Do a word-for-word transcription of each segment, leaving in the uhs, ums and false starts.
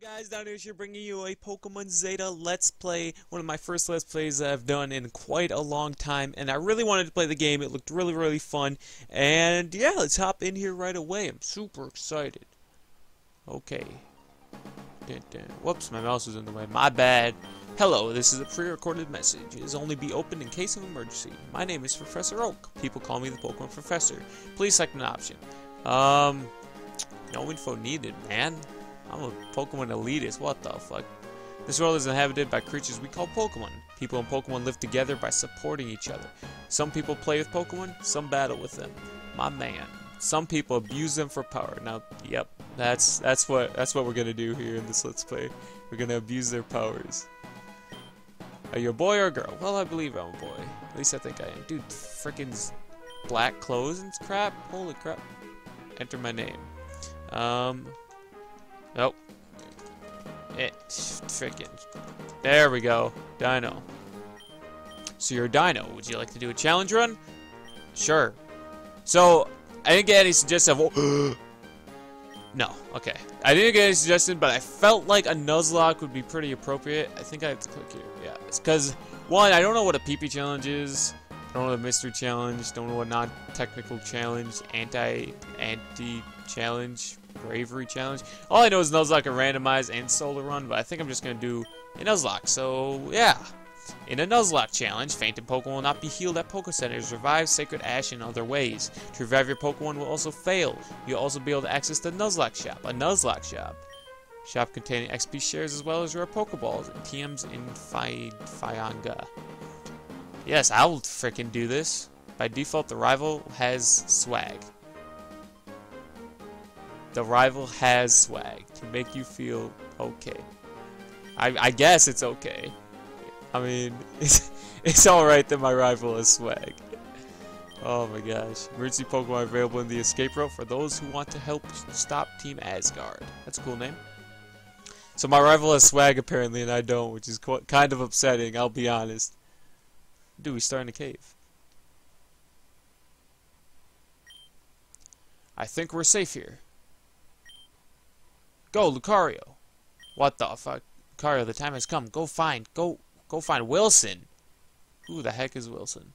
Guys, down here bringing you a Pokemon Zeta Let's Play, one of my first Let's Plays that I've done in quite a long time, and I really wanted to play the game. It looked really, really fun, and yeah, let's hop in here right away. I'm super excited. Okay. Dun, dun. Whoops, my mouse was in the way. My bad. Hello, this is a pre-recorded message. It is only be opened in case of emergency. My name is Professor Oak. People call me the Pokemon Professor. Please select an option. Um, no info needed, man. I'm a Pokemon elitist. What the fuck? This world is inhabited by creatures we call Pokemon. People and Pokemon live together by supporting each other. Some people play with Pokemon, some battle with them. My man. Some people abuse them for power. Now, yep, that's that's what that's what we're gonna do here in this Let's Play. We're gonna abuse their powers. Are you a boy or a girl? Well, I believe I'm a boy. At least I think I am. Dude, frickin' black clothes and crap. Holy crap. Enter my name. Um. Nope. It frickin'. There we go. Dino. So you're a dino. Would you like to do a challenge run? Sure. So I didn't get any suggestion of. No. Okay. I didn't get any suggestion, but I felt like a Nuzlocke would be pretty appropriate. I think I have to click here. Yeah. It's because one, I don't know what a P P challenge is. I don't know what a mystery challenge. Don't know what non-technical challenge. Anti anti challenge. Bravery challenge. All I know is Nuzlocke can randomize and solo run, but I think I'm just gonna do a Nuzlocke. So yeah, in a Nuzlocke challenge, fainted Pokemon will not be healed at Poke Centers. Revive Sacred Ash in other ways. To revive your Pokemon will also fail. You'll also be able to access the Nuzlocke shop. A Nuzlocke shop. Shop containing X P shares as well as rare Pokeballs and T Ms in Fi Fianga. Yes, I'll frickin' do this. By default, the rival has swag. The rival has swag to make you feel okay. I, I guess it's okay. I mean, it's, it's alright that my rival has swag. Oh my gosh. Emergency Pokemon available in the escape route for those who want to help stop Team Asgard. That's a cool name. So my rival has swag apparently and I don't, which is kind of upsetting, I'll be honest. Dude, we start in a cave. I think we're safe here. Go, Lucario. What the fuck? Lucario, the time has come. Go find, go, go find Wilson. Who the heck is Wilson?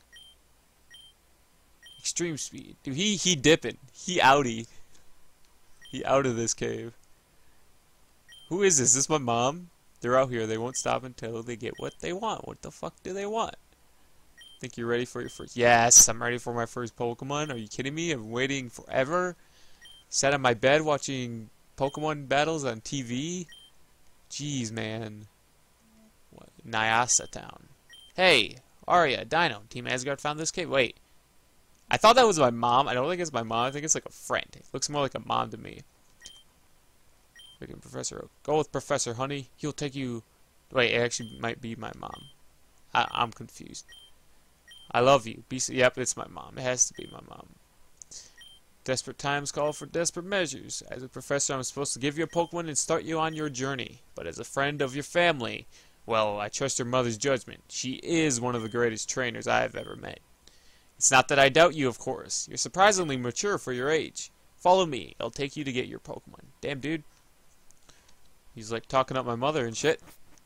Extreme speed. Dude, he, he dipping. He outie. He out of this cave. Who is this? Is this my mom? They're out here. They won't stop until they get what they want. What the fuck do they want? Think you're ready for your first? Yes, I'm ready for my first Pokemon. Are you kidding me? I'm waiting forever. Sat on my bed watching Pokemon battles on T V? Jeez, man. What? Nyasa Town. Hey, Arya, Dino. Team Asgard found this cave. Wait. I thought that was my mom. I don't think it's my mom. I think it's like a friend. It looks more like a mom to me. Freaking Professor Oak. Go with Professor Honey. He'll take you... Wait, it actually might be my mom. I I'm confused. I love you. Be yep, it's my mom. It has to be my mom. Desperate times call for desperate measures. As a professor, I'm supposed to give you a Pokemon and start you on your journey. But as a friend of your family, well, I trust your mother's judgment. She is one of the greatest trainers I have ever met. It's not that I doubt you, of course. You're surprisingly mature for your age. Follow me. I'll take you to get your Pokemon. Damn, dude. He's like talking up my mother and shit.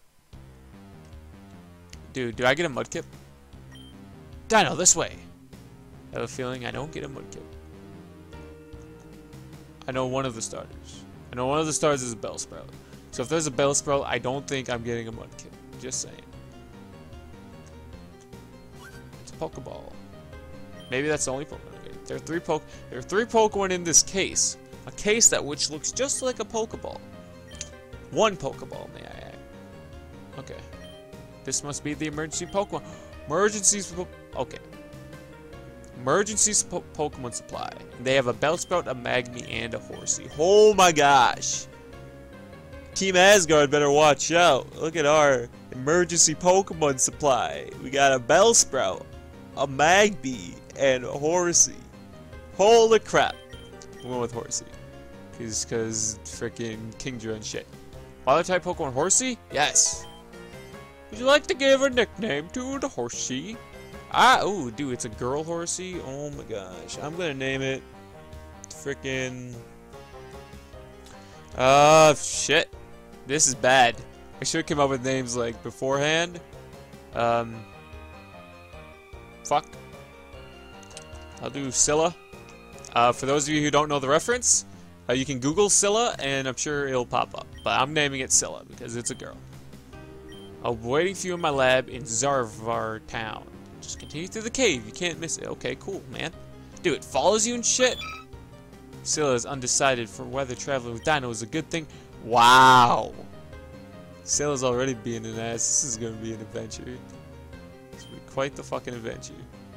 Dude, do I get a Mudkip? Dino, this way. I have a feeling I don't get a Mudkip. I know one of the starters. I know one of the starters is a Bellsprout. So if there's a Bellsprout, I don't think I'm getting a Mudkip. Just saying. It's a Pokeball. Maybe that's the only Pokemon I get. There are three Poke. There are three Pokemon in this case. A case that which looks just like a Pokeball. One Pokeball, may I add. Okay. This must be the emergency Pokemon. Emergencies. Okay. Emergency po Pokemon supply. They have a Bellsprout, a Magmy, and a Horsey. Oh my gosh! Team Asgard better watch out. Look at our emergency Pokemon supply. We got a Bellsprout, a Magby, and a Horsey. Holy crap! We went with Horsey. Cause, cause freaking Kingdra and shit. Water type Pokemon Horsey? Yes! Would you like to give a nickname to the Horsey? Ah, ooh, dude, it's a girl Horsey. Oh my gosh. I'm gonna name it frickin' Uh, shit. This is bad. I should have come up with names like beforehand. Um. Fuck. I'll do Scylla. Uh, for those of you who don't know the reference, uh, you can Google Scylla, and I'm sure it'll pop up. But I'm naming it Scylla because it's a girl. I'll be waiting for you in my lab in Zarvar Town. Just continue through the cave. You can't miss it. Okay, cool, man. Dude, it follows you and shit. Scylla is undecided for whether traveling with Dino is a good thing. Wow. Scylla's already being an ass. This is going to be an adventure. It's going to be quite the fucking adventure.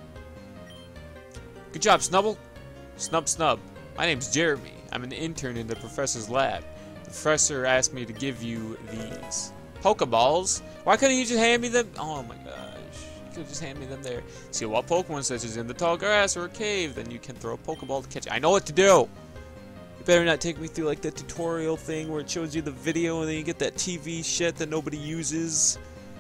Good job, Snubble. Snub Snub. My name's Jeremy. I'm an intern in the professor's lab. The professor asked me to give you these Pokeballs. Why couldn't you just hand me them? Oh my gosh. You could just hand me them there. See what Pokemon such as in the tall grass or a cave, then you can throw a Pokeball to catch it. I know what to do. You better not take me through like the tutorial thing where it shows you the video and then you get that T V shit that nobody uses.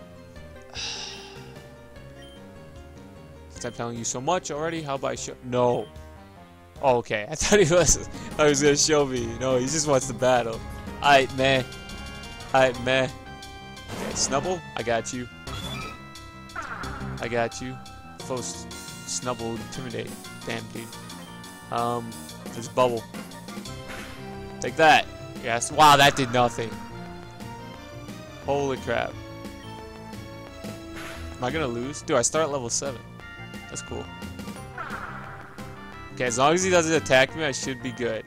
Since I'm telling you so much already, how about I show? No. Oh, okay. I thought he was. I was gonna show me. No, he just wants to battle. Alright, man. Alright, man. Okay, Snubble, I got you. I got you. First, Snubble intimidate. Damn, dude. Um, this Bubble. Take that. Yes. Wow, that did nothing. Holy crap. Am I gonna lose? Dude, I start at level seven. That's cool. Okay, as long as he doesn't attack me, I should be good.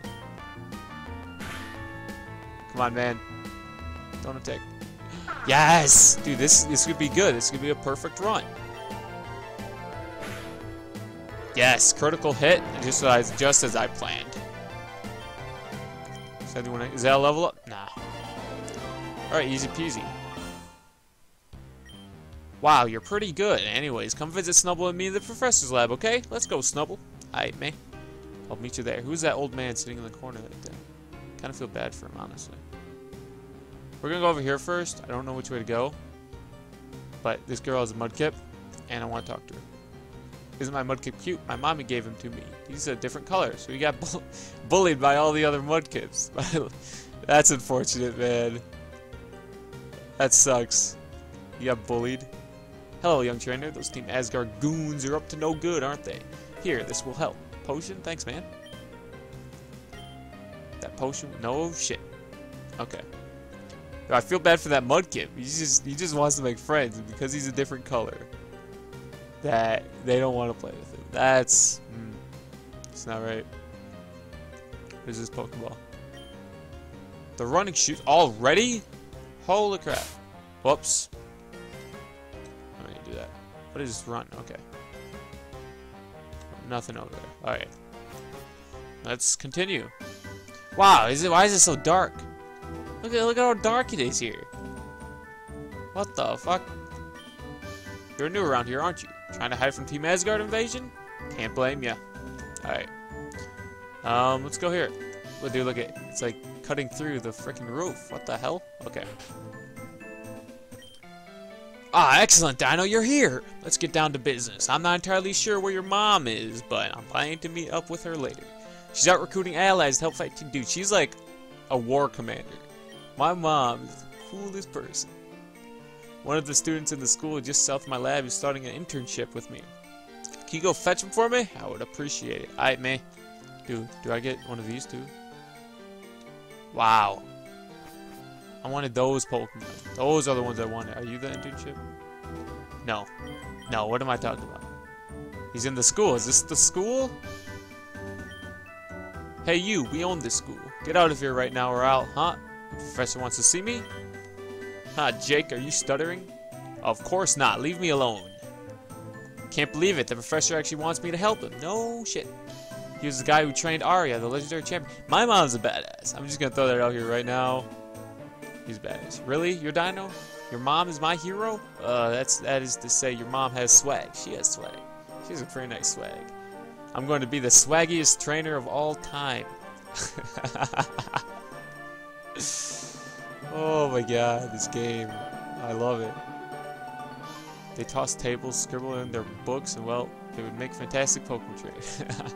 Come on, man. Don't attack. Yes! Dude, this this could be good. This could be a perfect run. Yes, critical hit, just as, just as I planned. Is that a level up? Nah. Alright, easy peasy. Wow, you're pretty good. Anyways, come visit Snubble and me in the professor's lab, okay? Let's go, Snubble. Alright, man. I'll meet you there. Who's that old man sitting in the corner like that? Kind of feel bad for him, honestly. We're gonna go over here first. I don't know which way to go. But this girl has a Mudkip, and I want to talk to her. Isn't my Mudkip cute? My mommy gave him to me. He's a different color, so he got bull bullied by all the other Mudkips. That's unfortunate, man. That sucks. You got bullied. Hello, young trainer. Those Team Asgard goons are up to no good, aren't they? Here, this will help. Potion? Thanks, man. That potion? No shit. Okay. I feel bad for that Mudkip. He just he just wants to make friends, and because he's a different color, that they don't want to play with him. That's mm, it's not right. Where's this Pokeball? The running shoes already? Holy crap! Whoops. I'm gonna do that. What is run? Okay. Nothing over there. All right. Let's continue. Wow, is it? Why is it so dark? Look at look at how dark it is here. What the fuck? You're new around here, aren't you? Trying to hide from Team Asgard invasion? Can't blame ya. Alright. Um, let's go here. Well, dude, look at it's like cutting through the freaking roof. What the hell? Okay. Ah, excellent, Dino, you're here. Let's get down to business. I'm not entirely sure where your mom is, but I'm planning to meet up with her later. She's out recruiting allies to help fight Team Dude. She's like a war commander. My mom is the coolest person. One of the students in the school just south of my lab is starting an internship with me. Can you go fetch him for me? I would appreciate it. Alright, man. Dude, do I get one of these too? Wow. I wanted those Pokemon. Those are the ones I wanted. Are you the internship? No. No, what am I talking about? He's in the school. Is this the school? Hey you, we own this school. Get out of here right now or out, huh? The professor wants to see me? Huh, Jake, are you stuttering? Of course not. Leave me alone. Can't believe it. The professor actually wants me to help him. No shit. He was the guy who trained Arya, the legendary champion. My mom's a badass. I'm just gonna throw that out here right now. He's badass. Really? Your Dino? Your mom is my hero? Uh, that's that is to say your mom has swag. She has swag. She has a pretty nice swag. I'm going to be the swaggiest trainer of all time. Oh my god, this game. I love it. They toss tables, scribble in their books, and well, they would make fantastic Pokemon trade.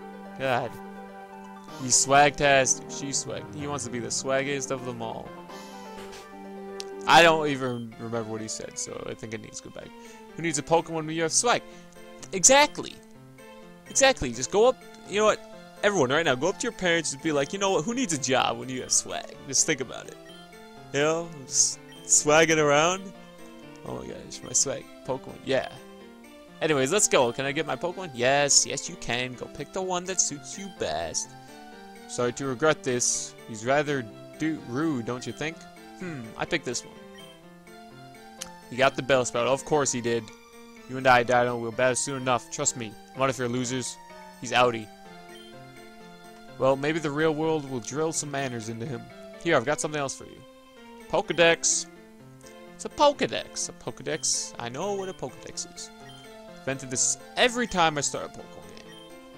God. He's swag-tastic. She's swag. He wants to be the swaggiest of them all. I don't even remember what he said, so I think it needs to go back. Who needs a Pokemon when you have swag? Exactly. Exactly. Just go up, you know what? Everyone right now, go up to your parents and be like, you know what? Who needs a job when you have swag? Just think about it. You know? Just swagging around. Oh my gosh, my swag. Pokemon. Yeah. Anyways, let's go. Can I get my Pokemon? Yes. Yes, you can. Go pick the one that suits you best. Sorry to regret this. He's rather do rude, don't you think? Hmm, I picked this one. He got the Bell Spout. Of course he did. You and I, Dino, will battle soon enough. Trust me. What if you're losers? He's outie. Well, maybe the real world will drill some manners into him. Here, I've got something else for you. Pokedex. It's a Pokedex. A Pokedex. I know what a Pokedex is. I've invented this every time I start a Pokemon game.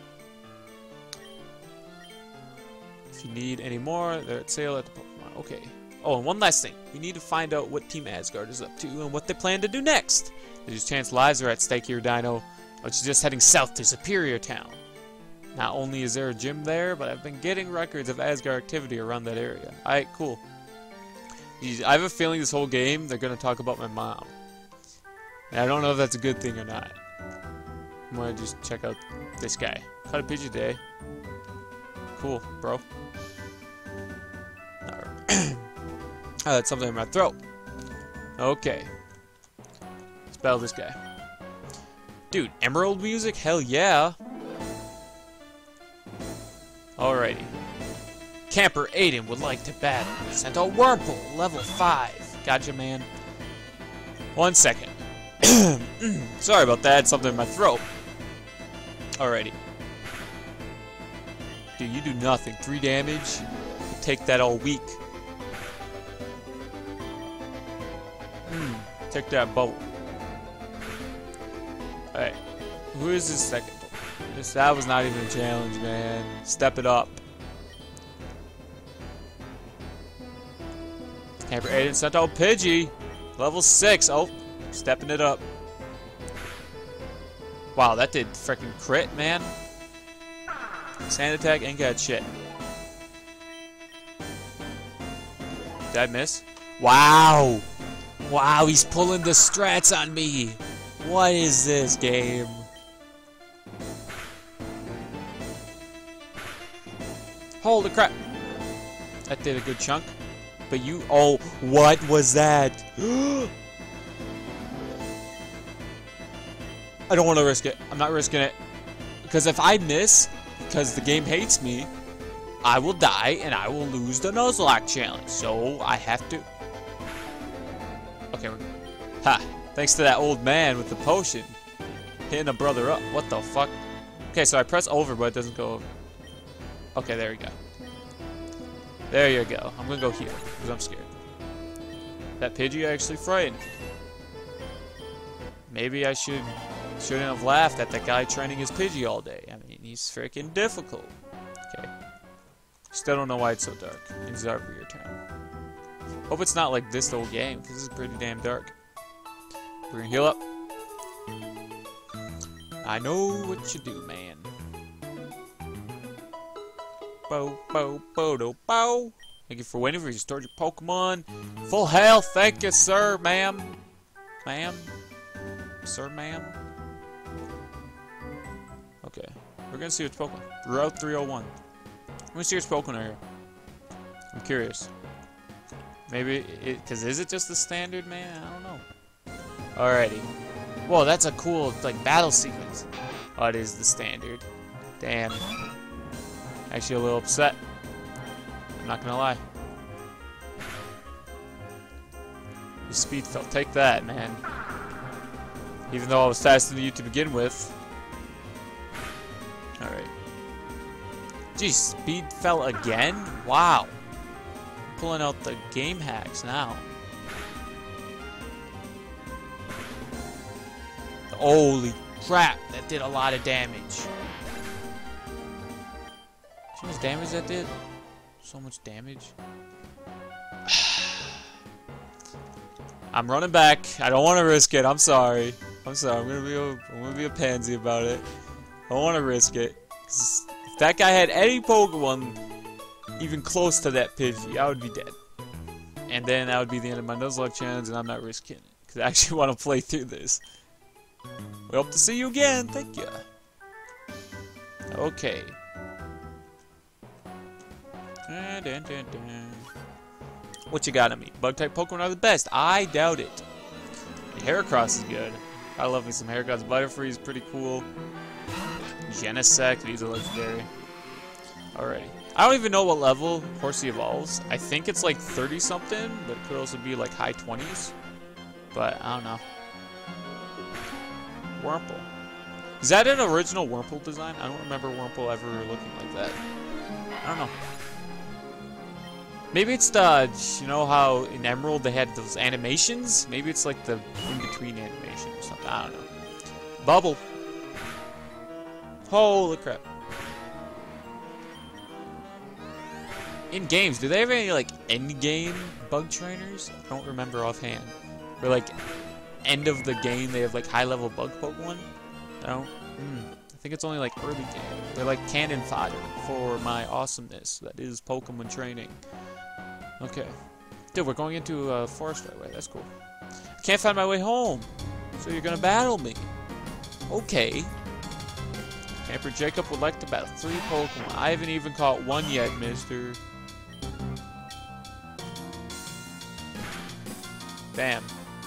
If you need any more, they're at sale at the Pokemon. Okay. Oh, and one last thing. We need to find out what Team Asgard is up to and what they plan to do next. There's a chance lives are at stake here, Dino. But you're just heading south to Superior Town. Not only is there a gym there, but I've been getting records of Asgard activity around that area. Alright, cool. I have a feeling this whole game they're going to talk about my mom. And I don't know if that's a good thing or not. I'm going to just check out this guy. Caught a Pidgey today. Cool, bro. Alright. Oh, that's something in my throat. Okay. Let's battle this guy. Dude, Emerald music? Hell yeah. Alrighty. Camper Aiden would like to battle. Sent a Wurmple, level five. Gotcha, man. One second. Sorry about that. Something in my throat. Alrighty. Dude, you do nothing. Three damage. You take that all week. Hmm. Take that bubble. Alright. Who is this second? This, that was not even a challenge, man. Step it up. Camper Aiden sent out Pidgey. Level six. Oh, stepping it up. Wow, that did freaking crit, man. Sand attack ain't got shit. Did I miss? Wow. Wow, he's pulling the strats on me. What is this game? Holy crap. That did a good chunk. But you... Oh, what was that? I don't want to risk it. I'm not risking it. Because if I miss, because the game hates me, I will die and I will lose the Nuzlocke challenge. So I have to... Okay, we're good. Ha! Thanks to that old man with the potion. Hitting a brother up. What the fuck? Okay, so I press over, but it doesn't go over. Okay, there we go. There you go. I'm gonna go here, because I'm scared. That Pidgey actually frightened me. Maybe I should, shouldn't have laughed at that guy training his Pidgey all day. I mean, he's freaking difficult. Okay. Still don't know why it's so dark in Superior Town. Hope it's not like this the whole game, because this is pretty damn dark. We're gonna heal up. I know what you do, man. Bow, bow, bow, do, bow. Thank you for waiting for you to store your Pokemon. Full health, thank you, sir, ma'am. Ma'am? Sir, ma'am? Okay. We're gonna see what's Pokemon. Route three oh one. I'm gonna see what's Pokemon are here. I'm curious. Maybe it, cause is it just the standard, man? I don't know. Alrighty. Whoa, that's a cool, like, battle sequence. Oh, it is the standard. Damn. Actually a little upset. I'm not gonna lie. Your speed fell. Take that, man. Even though I was faster than you to begin with. Alright. Geez, speed fell again? Wow. I'm pulling out the game hacks now. Holy crap, that did a lot of damage. How much damage that did? So much damage. I'm running back. I don't want to risk it. I'm sorry. I'm sorry. I'm gonna be a, I'm gonna be a pansy about it. I don't want to risk it. If that guy had any Pokemon even close to that Pidgey, I would be dead. and then that would be the end of my Nuzlocke challenge, and I'm not risking it because I actually want to play through this. We hope to see you again. Thank you. Okay. Dun, dun, dun, dun. What you got on me? Bug-type Pokemon are the best. I doubt it. Heracross is good. I love me some Heracross. Butterfree is pretty cool. Genesect, these are legendary. Alrighty. I don't even know what level Horsey evolves. I think it's like thirty something, but it could also be like high twenties. But I don't know. Wurmple. Is that an original Wurmple design? I don't remember Wurmple ever looking like that. I don't know. Maybe it's the, you know how in Emerald they had those animations? Maybe it's like the in-between animation or something. I don't know. Bubble. Holy crap. In games, do they have any like end-game bug trainers? I don't remember offhand. Or like end of the game they have like high-level bug Pokemon? I don't. Hmm. I think it's only like early game. They're like cannon fodder for my awesomeness that is Pokemon training. Okay. Dude, we're going into a uh, forest right away. That's cool. Can't find my way home. So you're gonna battle me. Okay. Camper Jacob would like to battle three Pokemon. I haven't even caught one yet, mister. Bam.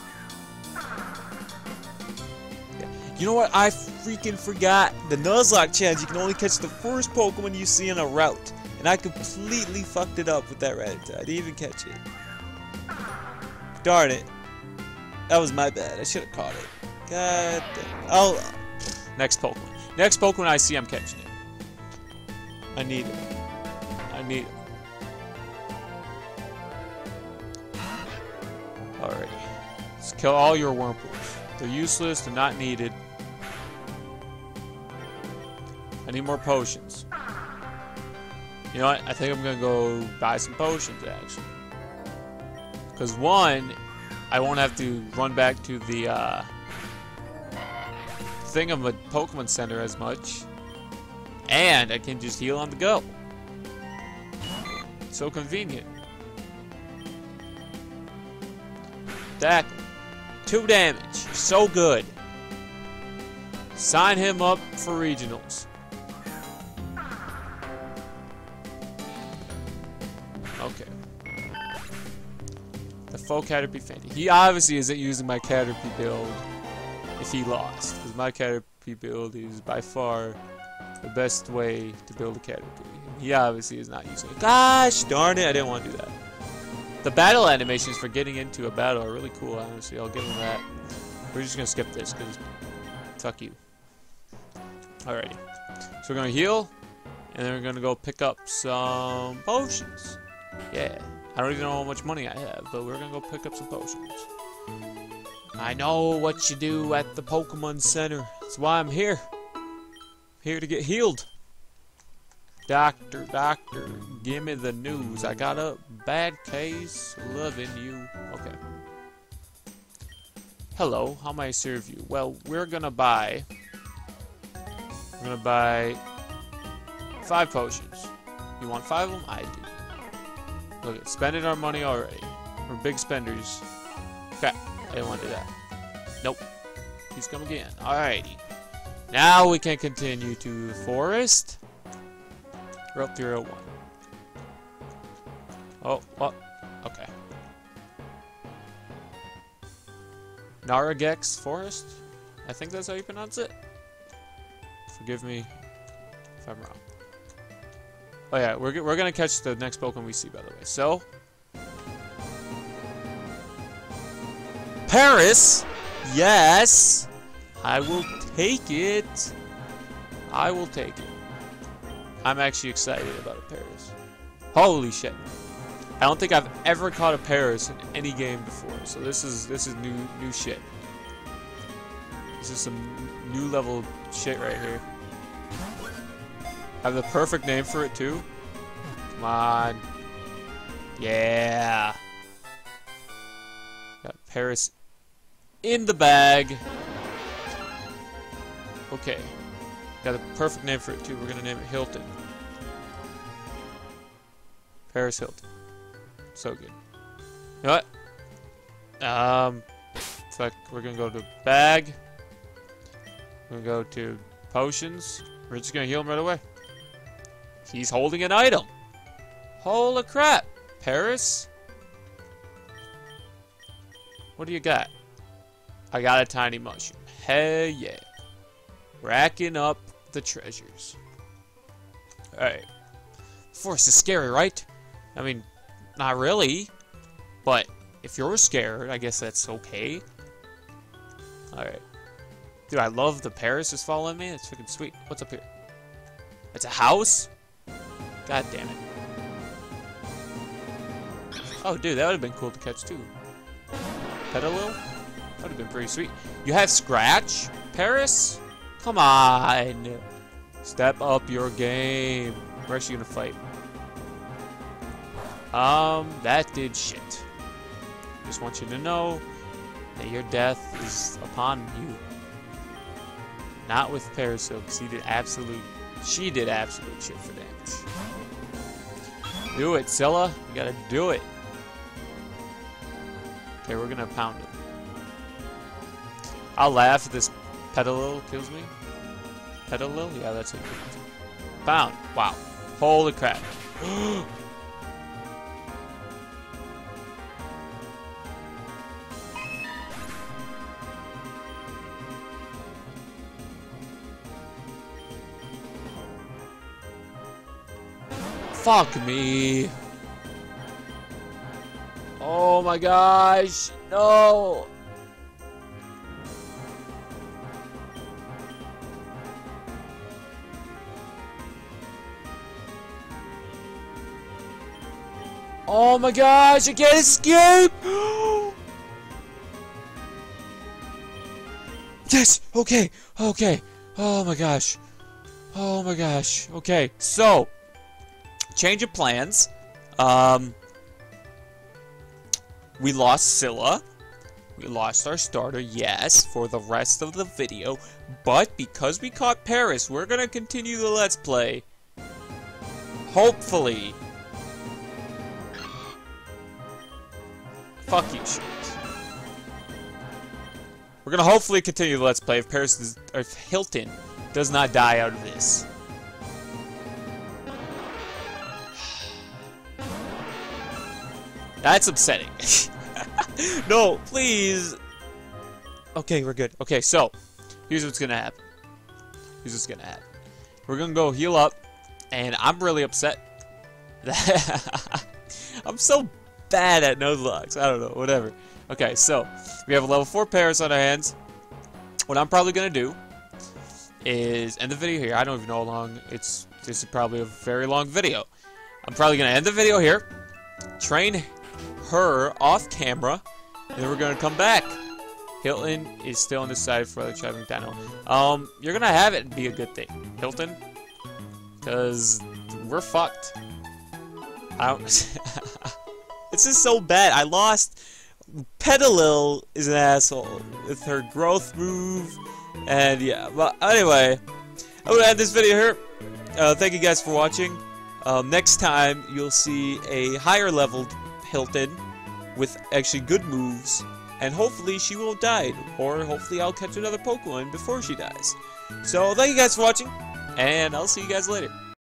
Yeah. You know what? I freaking forgot. The Nuzlocke challenge, you can only catch the first Pokemon you see on a route. And I completely fucked it up with that Rattata. I didn't even catch it. Darn it. That was my bad. I should have caught it. God damn. Oh. Next Pokemon. Next Pokemon I see, I'm catching it. I need it. I need it. Alrighty. Let's kill all your Wurmples. They're useless. They're not needed. I need more potions. You know what? I think I'm gonna go buy some potions, actually. Because one, I won't have to run back to the uh, thing of a Pokemon Center as much. And I can just heal on the go. So convenient. Tackle. Two damage. So good. Sign him up for regionals. Okay. The faux Caterpie Fandy. He obviously isn't using my Caterpie build if he lost. Because my Caterpie build is by far the best way to build a Caterpie. He obviously is not using it. Gosh darn it, I didn't want to do that. The battle animations for getting into a battle are really cool, honestly. I'll give him that. We're just going to skip this because fuck you. Alrighty. So we're going to heal. And then we're going to go pick up some potions. Yeah. I don't even know how much money I have, but we're going to go pick up some potions. I know what you do at the Pokemon Center. That's why I'm here. Here to get healed. Doctor, doctor, give me the news. I got a bad case. Loving you. Okay. Hello, how may I serve you? Well, we're gonna buy... We're gonna buy... Five potions. You want five of them? I do. Look, spending our money already. We're big spenders. Okay, I didn't want to do that. Nope. Please come again. Alrighty. Now we can continue to the forest. Route three oh one. Oh, what? Oh, okay. Naragex Forest? I think that's how you pronounce it. Forgive me if I'm wrong. Oh yeah, we're, we're gonna catch the next Pokemon we see, by the way. So... Paris! Yes! I will take it. I will take it. I'm actually excited about a Paris. Holy shit. I don't think I've ever caught a Paris in any game before. So this is this is new new shit. This is some new level shit right here. I have the perfect name for it too. Come on. Yeah. Got Paris in the bag. Okay. Got a perfect name for it too. We're gonna name it Hilton. Paris Hilton. So good. You know what? Um, fuck, we're gonna go to bag. We're gonna go to potions. We're just gonna heal him right away. He's holding an item. Holy crap. Paris? What do you got? I got a tiny mushroom. Hell yeah. Racking up the treasures. Alright. Forest is scary, right? I mean, not really. But if you're scared, I guess that's okay. Alright. Dude, I love the Paris is following me. It's freaking sweet. What's up here? It's a house? God damn it. Oh, dude, that would have been cool to catch, too. Petalil? That would have been pretty sweet. You have Scratch? Paris? Come on. Step up your game. We're actually gonna fight. Um, that did shit. Just want you to know that your death is upon you. Not with Parasil, because he did absolute... She did absolute shit for damage. Do it, Scylla. You gotta do it. Okay, we're gonna pound him. I'll laugh if this Petalil kills me. Petalil? Yeah, that's it. Pound. Wow. Holy crap. Fuck me. Oh my gosh. No. Oh my gosh, I can't escape! Yes! Okay, okay. Oh my gosh. Oh my gosh. Okay, so change of plans. Um We lost Scylla. We lost our starter, yes, for the rest of the video. But because we caught Paris, we're gonna continue the Let's Play. Hopefully. Fuck you, shit. We're gonna hopefully continue the Let's Play if Paris does, or if Hilton does not die out of this. That's upsetting. No, please. Okay, we're good. Okay, so here's what's gonna happen. Here's what's gonna happen. We're gonna go heal up, and I'm really upset. I'm so bad at Nuzlocke. I don't know, whatever. Okay, so we have a level four Paris on our hands. What I'm probably gonna do is end the video here. I don't even know how long it's. This is probably a very long video. I'm probably gonna end the video here. Train her off camera, and then we're gonna come back. Hilton is still on the side for the traveling tunnel. Um, you're gonna have it be a good thing, Hilton, because we're fucked. I don't. This is so bad. I lost. Petalil is an asshole with her growth move, and yeah. But anyway, I'm gonna end this video here. Uh, thank you guys for watching. Um, next time you'll see a higher leveled Hilton with actually good moves, and hopefully she won't die, or hopefully I'll catch another Pokemon before she dies. So thank you guys for watching, and I'll see you guys later.